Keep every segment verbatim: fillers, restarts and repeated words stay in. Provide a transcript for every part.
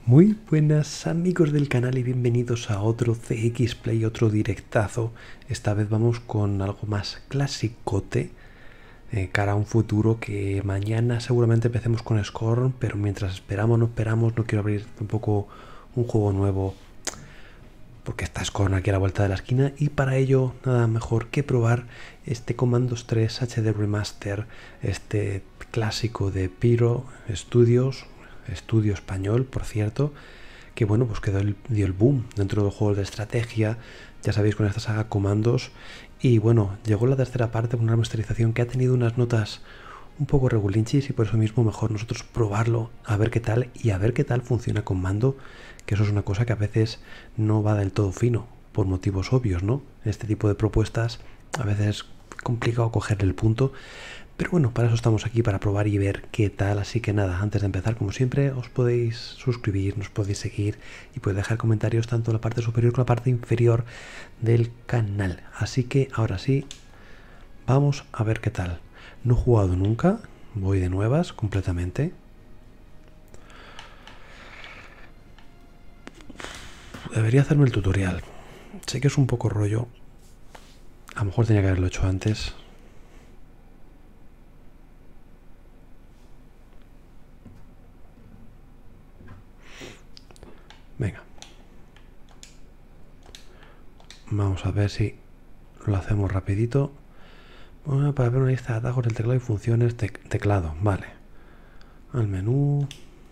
Muy buenas amigos del canal y bienvenidos a otro C X Play, otro directazo. Esta vez vamos con algo más clasicote, eh, cara a un futuro que mañana seguramente empecemos con Scorn, pero mientras esperamos, no esperamos, no quiero abrir tampoco un juego nuevo porque está Scorn aquí a la vuelta de la esquina, y para ello nada mejor que probar este Commandos tres H D Remaster, este clásico de Pyro Studios, estudio español por cierto, que bueno, pues quedó el, dio el boom dentro de los juegos de estrategia, ya sabéis, con esta saga Commandos. Y bueno, llegó la tercera parte con una remasterización que ha tenido unas notas un poco regulinchis, y por eso mismo mejor nosotros probarlo, a ver qué tal, y a ver qué tal funciona con mando, que eso es una cosa que a veces no va del todo fino, por motivos obvios, ¿no? Este tipo de propuestas a veces es complicado coger el punto, pero bueno, para eso estamos aquí, para probar y ver qué tal. Así que nada, antes de empezar, como siempre, os podéis suscribir, nos podéis seguir y podéis dejar comentarios tanto en la parte superior como en la parte inferior del canal. Así que ahora sí, vamos a ver qué tal. No he jugado nunca, voy de nuevas completamente. Debería hacerme el tutorial. Sé que es un poco rollo. A lo mejor tenía que haberlo hecho antes. Venga. Vamos a ver si lo hacemos rapidito. Bueno, para ver una lista de atajos del teclado y funciones de teclado. Vale. Al menú.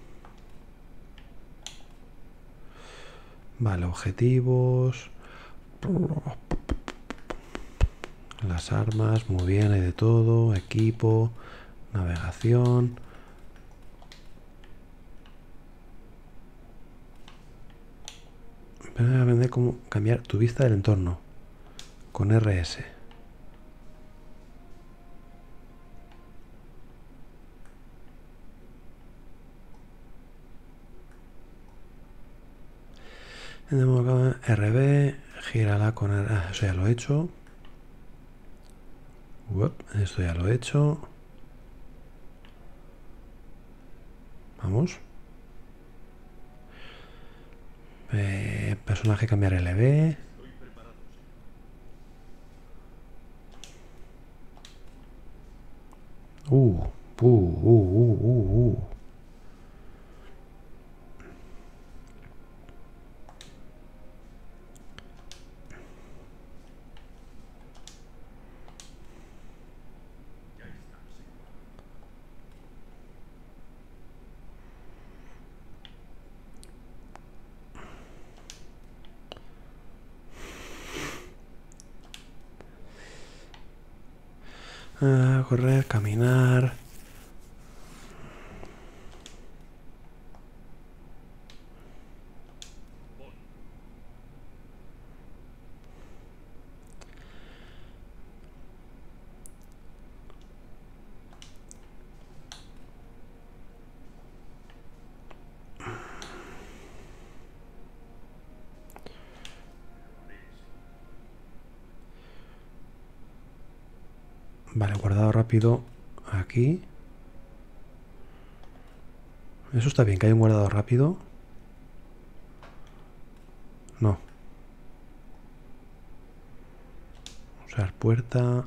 Vale, objetivos. Las armas, muy bien, hay de todo. Equipo, navegación. Voy a aprender cómo cambiar tu vista del entorno con R S. R B, gírala con R. Ah, eso ya lo he hecho. Uop, esto ya lo he hecho. Vamos. Eh, personaje cambiar L B. Uh, uh, uh, uh, uh, uh. Ah, correr, caminar. Vale, guardado rápido aquí. Eso está bien, que hay un guardado rápido. No. Usar puerta.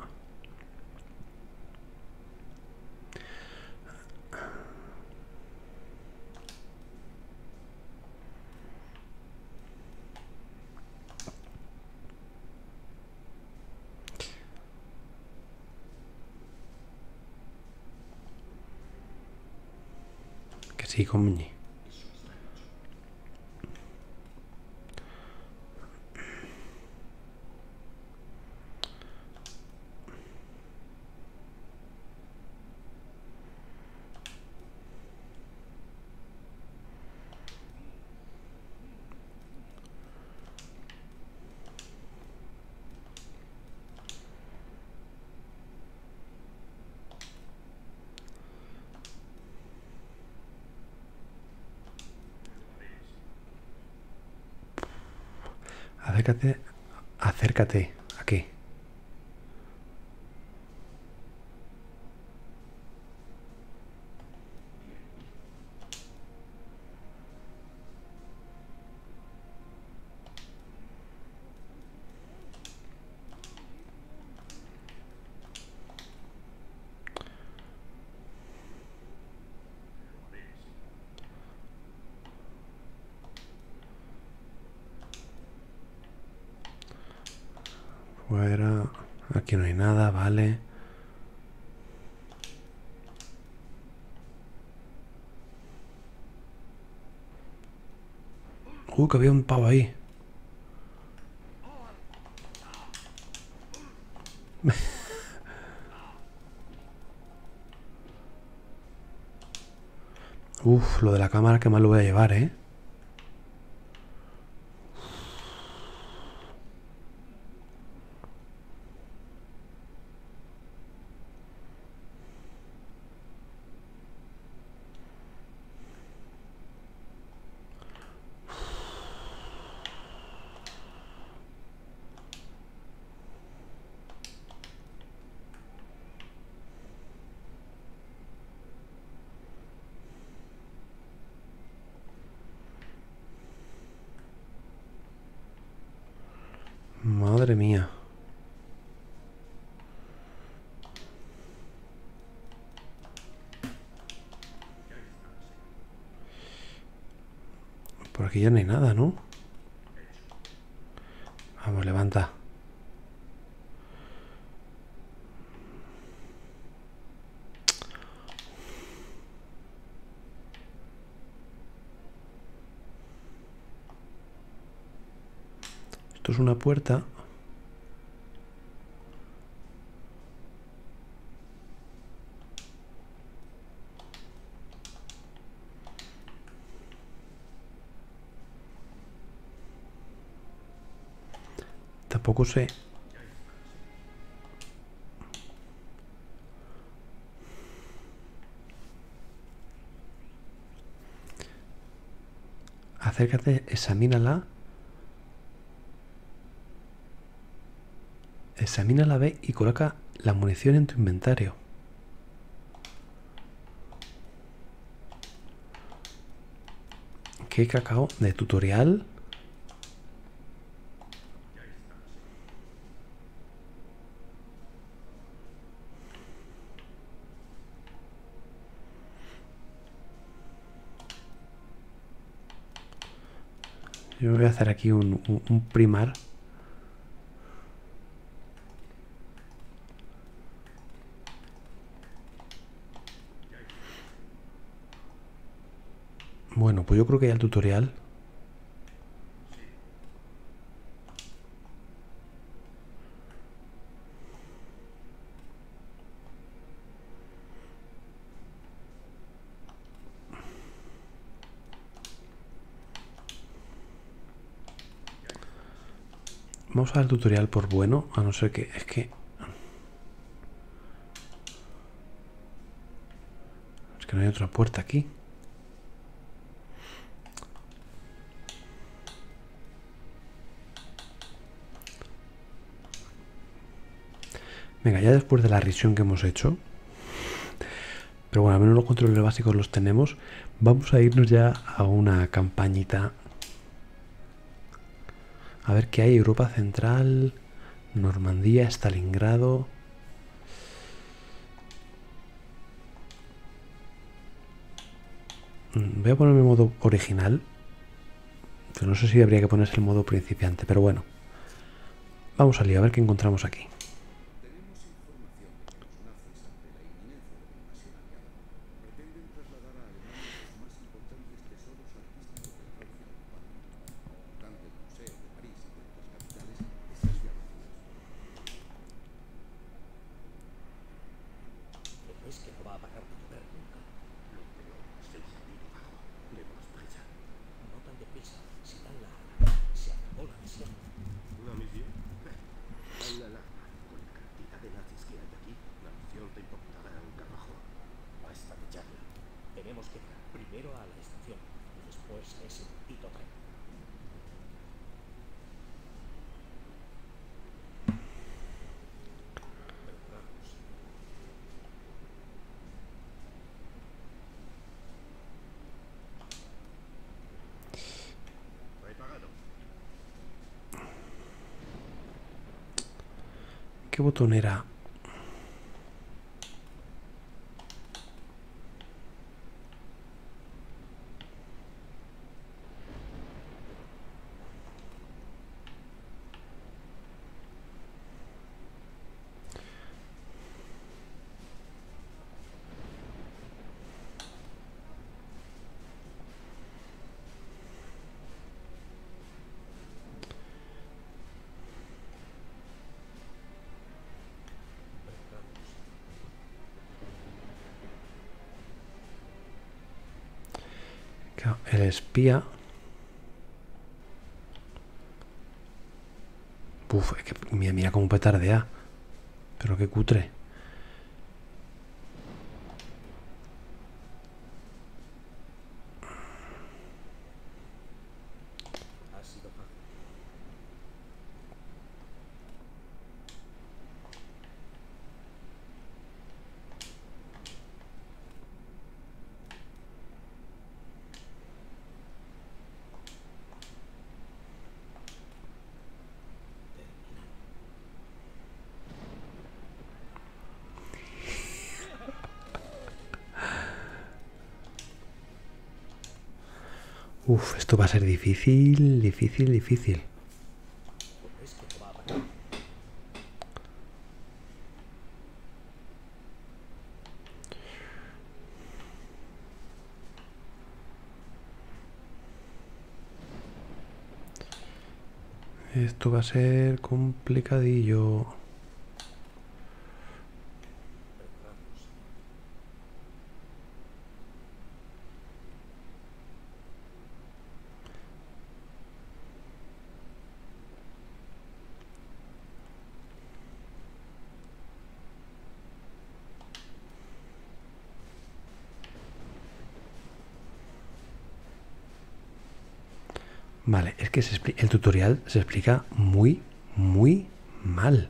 Que sí, coño. Acércate. Acércate. ¿A qué? Fuera. Aquí no hay nada, vale. Uy, que había un pavo ahí. Uf, lo de la cámara que mal lo voy a llevar, ¿eh? Madre mía. Por aquí ya no hay nada, ¿no? Vamos, levanta. Esto es una puerta. Tampoco sé. Acércate, examínala. Examina la B y coloca la munición en tu inventario. ¿Qué cacao? ¿De tutorial? Yo voy a hacer aquí un, un, un primar. Bueno, pues yo creo que ya el tutorial. Vamos a dar el tutorial por bueno, a no ser que... Es que... Es que no hay otra puerta aquí. Venga, ya después de la risión que hemos hecho... Pero bueno, al menos los controles básicos los tenemos. Vamos a irnos ya a una campañita. A ver qué hay. Europa Central, Normandía, Stalingrado. Voy a ponerme en modo original. Pero no sé si habría que ponerse el modo principiante. Pero bueno. Vamos a lío, a ver qué encontramos aquí. ¿Qué botón era? El espía. Uf, es que mira, mira cómo petardea. Pero qué cutre. Uf, esto va a ser difícil, difícil, difícil. Esto va a ser complicadillo. Vale, es que se expli- el tutorial se explica muy, muy mal.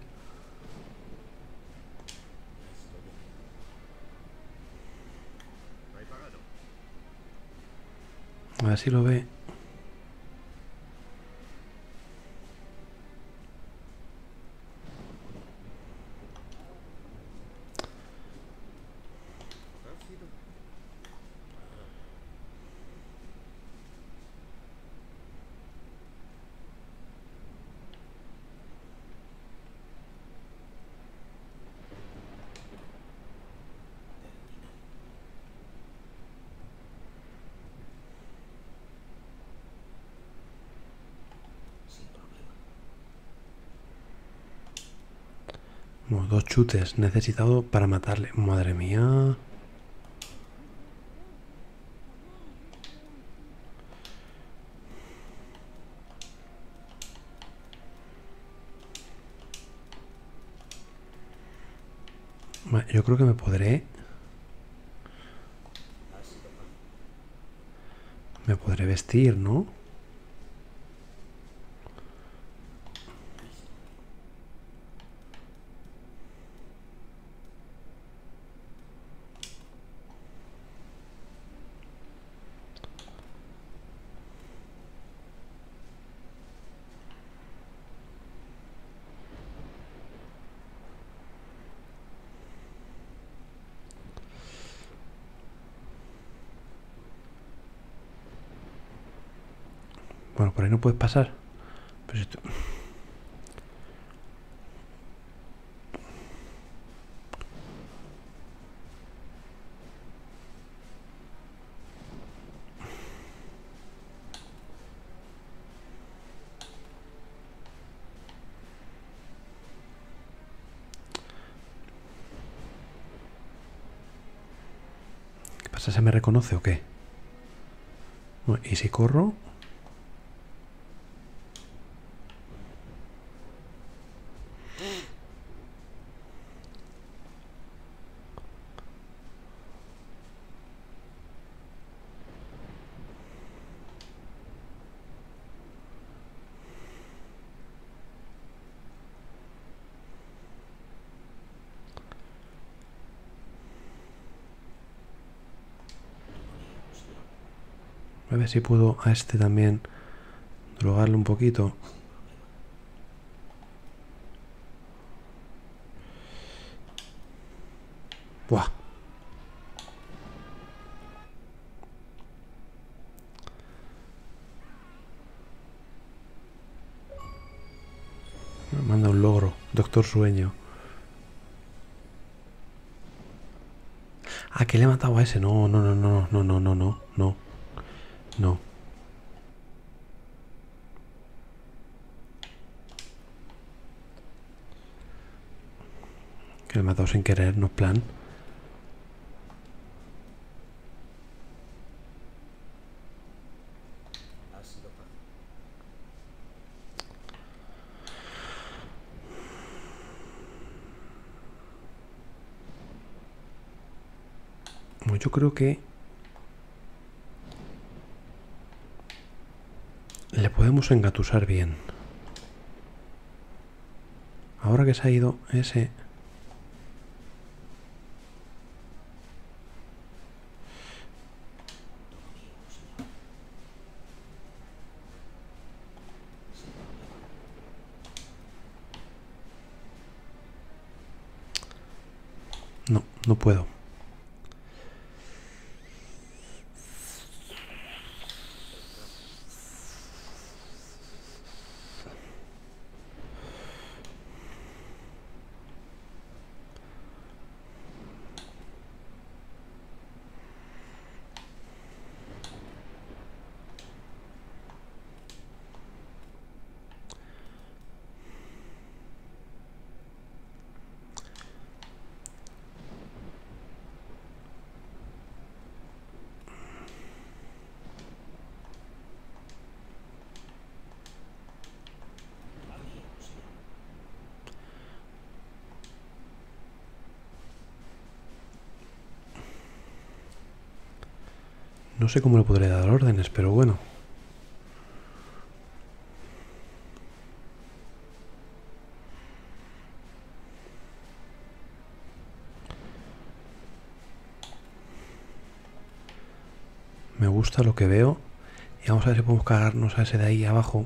A ver si lo ve. Bueno, dos chutes necesitado para matarle. Madre mía. Vale, yo creo que me podré... Me podré vestir, ¿no? Bueno, por ahí no puedes pasar. Pero si tú... ¿Qué pasa? ¿Se me reconoce o qué? Bueno, ¿y si corro? A ver si puedo a este también drogarle un poquito. Buah. Me manda un logro. Doctor Sueño. Ah, que le he matado a ese. No, no, no, no, no, no, no, no, no. No. Que le he matado sin querer, no es plan. Pues yo creo que le podemos engatusar bien. Ahora que se ha ido ese... No, no puedo. No sé cómo le podré dar órdenes, pero bueno. Me gusta lo que veo. Y vamos a ver si podemos cargarnos a ese de ahí abajo.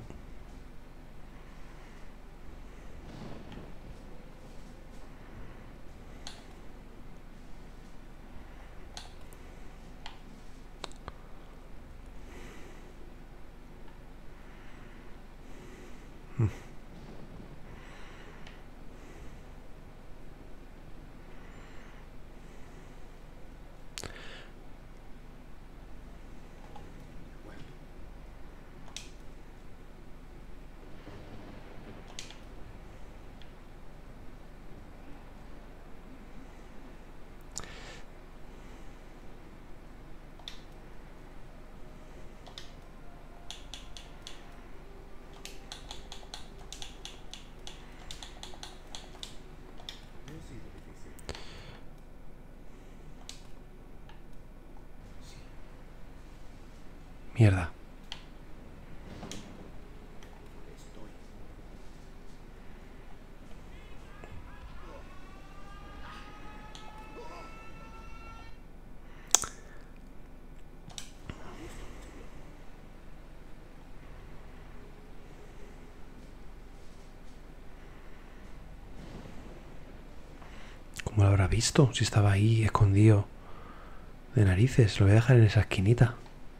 Mierda. ¿Cómo lo habrá visto? Si estaba ahí escondido de narices. Lo voy a dejar en esa esquinita.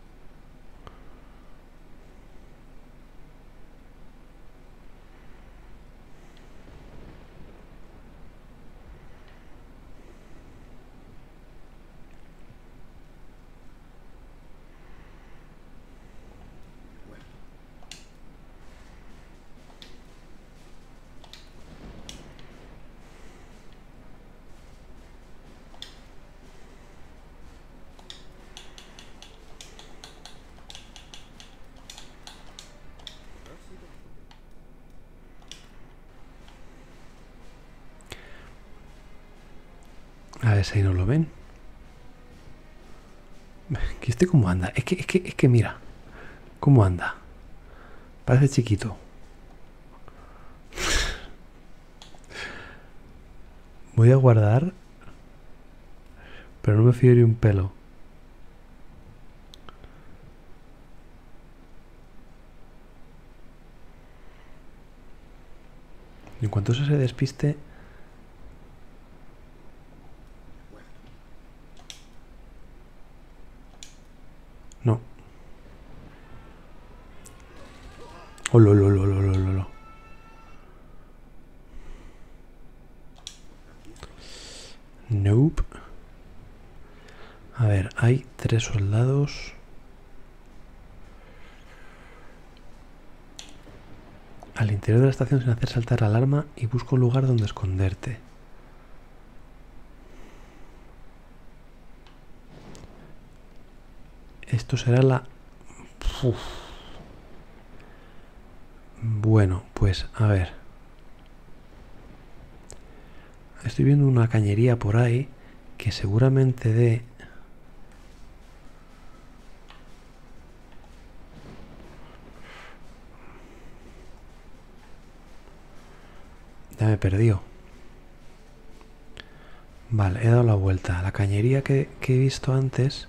A ver si ahí no lo ven. ¿Que este cómo anda? Es que, es que, es que mira. ¿Cómo anda? Parece chiquito. Voy a guardar. Pero no me fío ni un pelo. En cuanto eso se despiste... No. Oh, lo, lo, lo, lo, lo, lo, lo. Nope. A ver, hay tres soldados. Al interior de la estación sin hacer saltar la alarma y busca un lugar donde esconderte. Esto será la... Uf. Bueno, pues a ver. Estoy viendo una cañería por ahí que seguramente dé ya me he perdido. Vale, he dado la vuelta. La cañería que, que he visto antes...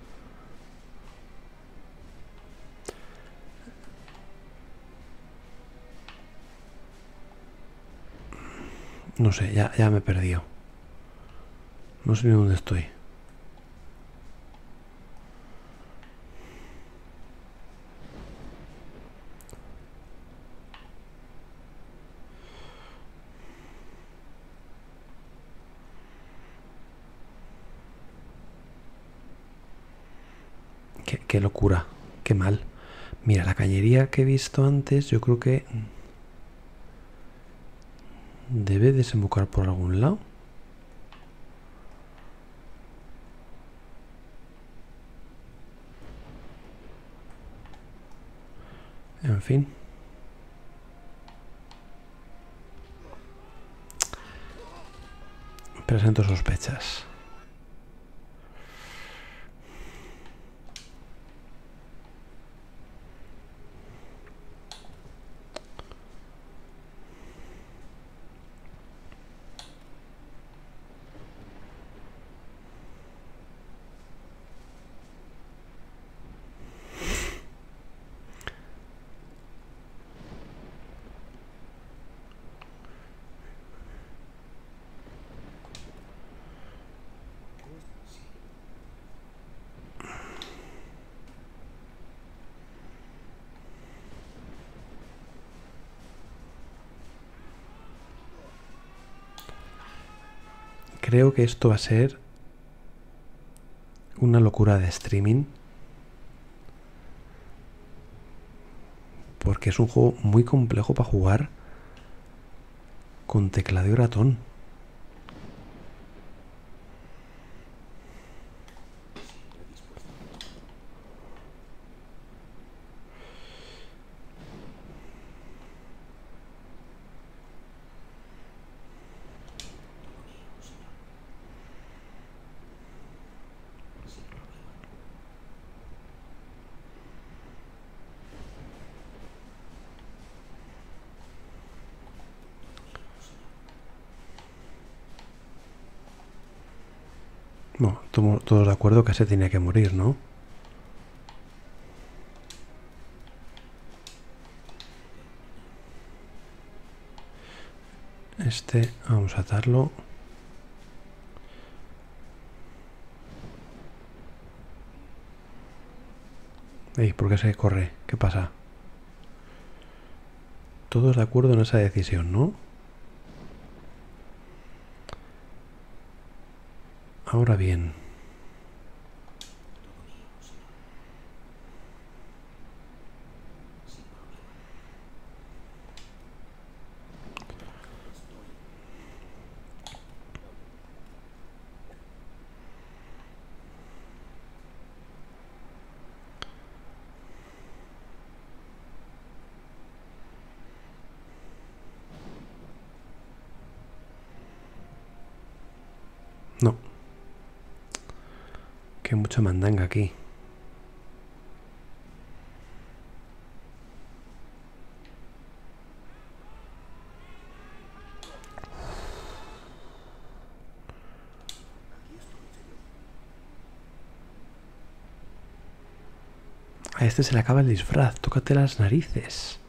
No sé, ya, ya me he perdido. No sé ni dónde estoy. Qué, qué locura, qué mal. Mira, la cañería que he visto antes, yo creo que debe desembocar por algún lado. En fin. Presento sospechas. Creo que esto va a ser una locura de streaming. Porque es un juego muy complejo para jugar con teclado y ratón. No, todos de acuerdo que se tenía que morir, ¿no? Este, vamos a atarlo. Ey, ¿por qué se corre? ¿Qué pasa? Todos de acuerdo en esa decisión, ¿no? Ahora bien. No. Que mucha mandanga aquí. A este se le acaba el disfraz. Tócate las narices.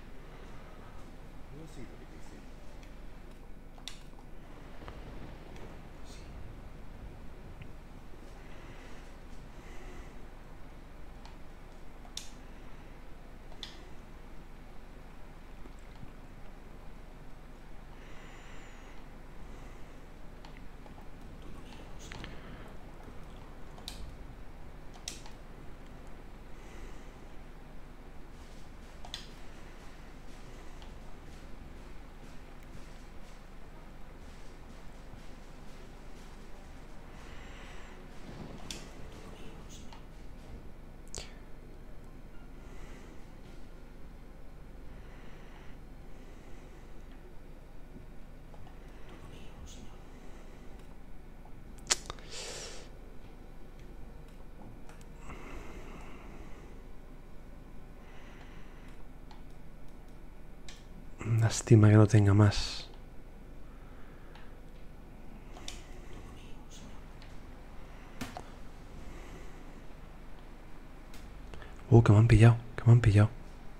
Lástima que no tenga más. Uh, que me han pillado, que me han pillado.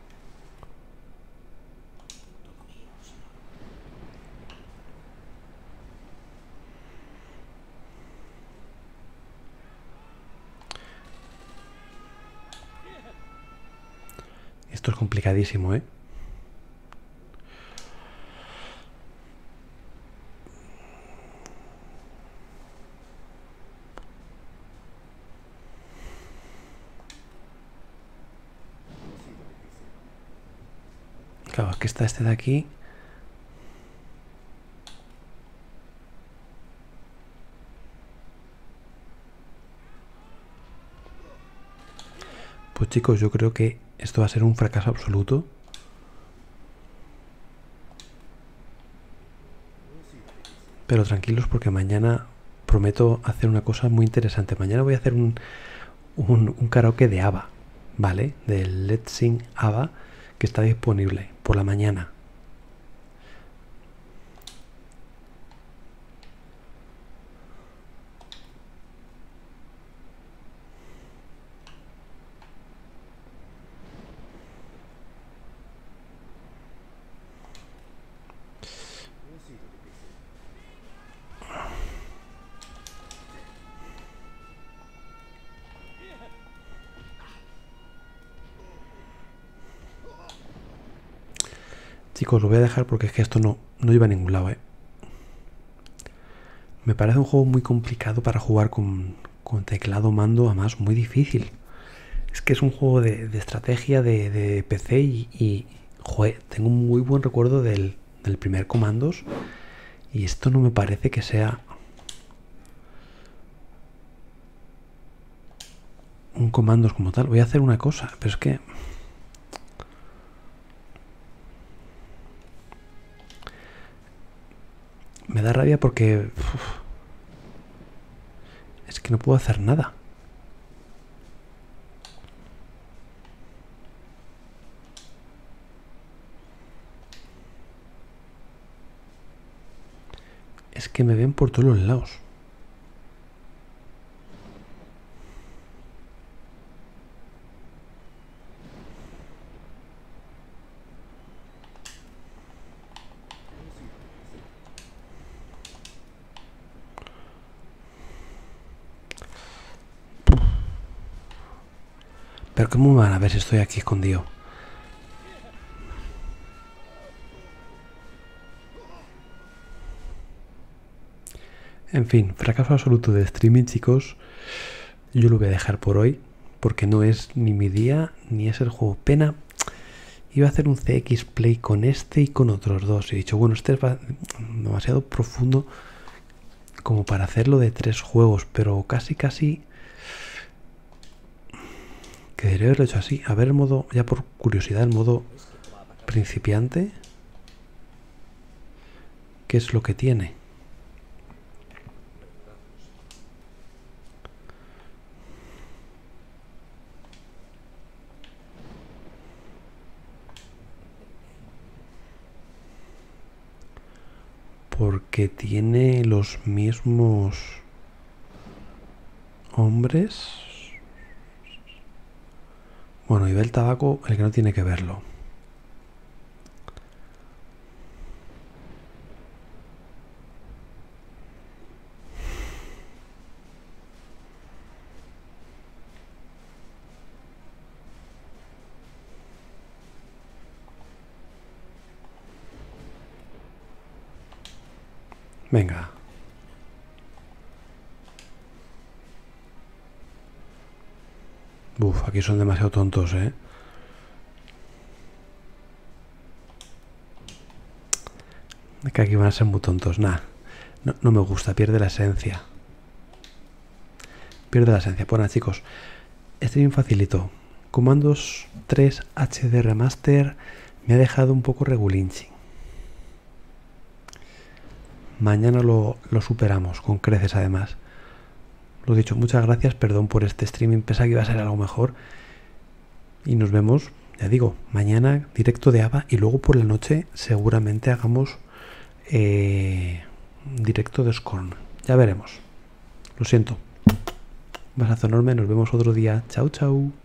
Esto es complicadísimo, ¿eh? Claro, es que está este de aquí. Pues chicos, yo creo que esto va a ser un fracaso absoluto. Pero tranquilos porque mañana prometo hacer una cosa muy interesante. Mañana voy a hacer un, un, un karaoke de ABBA, ¿vale? Del Let's Sing ABBA, que está disponible por la mañana. Chicos, lo voy a dejar porque es que esto no, no iba a ningún lado, ¿eh? Me parece un juego muy complicado para jugar con, con teclado mando, además muy difícil. Es que es un juego de, de estrategia de, de P C y, y joder, tengo un muy buen recuerdo del, del primer Comandos y esto no me parece que sea un Comandos como tal. Voy a hacer una cosa, pero es que me da rabia porque uf, es que no puedo hacer nada. Es que me ven por todos los lados. Pero ¿cómo van a ver si estoy aquí escondido? En fin, fracaso absoluto de streaming, chicos. Yo lo voy a dejar por hoy, porque no es ni mi día, ni es el juego. Pena. Iba a hacer un C X Play con este y con otros dos. He dicho, bueno, este es demasiado profundo como para hacerlo de tres juegos, pero casi, casi... que debería haberlo hecho así. A ver el modo, ya por curiosidad, el modo principiante. ¿Qué es lo que tiene? Porque tiene los mismos hombres. Bueno, y ve el tabaco, el que no tiene que verlo. Venga. Uf, aquí son demasiado tontos, ¿eh? Es que aquí van a ser muy tontos. Nah, no, no me gusta, pierde la esencia. Pierde la esencia. Pues nada, chicos, este bien facilito. Comandos tres H D Remaster me ha dejado un poco regulinchi. Mañana lo, lo superamos, con creces además. Lo dicho, muchas gracias, perdón por este streaming, pensaba que iba a ser algo mejor. Y nos vemos, ya digo, mañana directo de ABBA y luego por la noche seguramente hagamos eh, directo de Scorn. Ya veremos. Lo siento. Un besazo enorme, nos vemos otro día. Chao, chao.